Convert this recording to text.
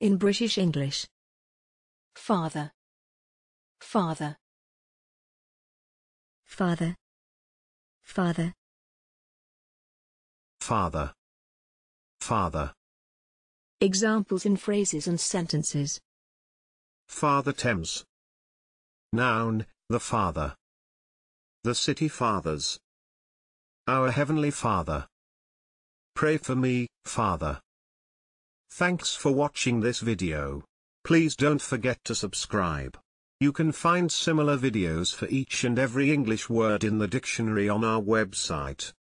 In British English. Father. Father. Father. Father. Father. Father. Examples in phrases and sentences. Father Thames. Noun, the Father. The City Fathers. Our Heavenly Father. Pray for me, Father. Thanks for watching this video. Please don't forget to subscribe. You can find similar videos for each and every English word in the dictionary on our website.